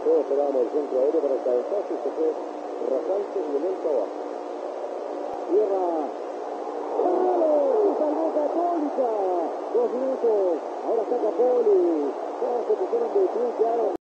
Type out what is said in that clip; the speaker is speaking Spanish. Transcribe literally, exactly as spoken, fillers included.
Todos esperábamos el centro aéreo para el cabezazo y se fue rasante y de lento abajo. Tierra. ¡Palo! ¡Se salvó Católica! Dos minutos. Ahora está Capoli. Todos se pusieron de pie, quedaron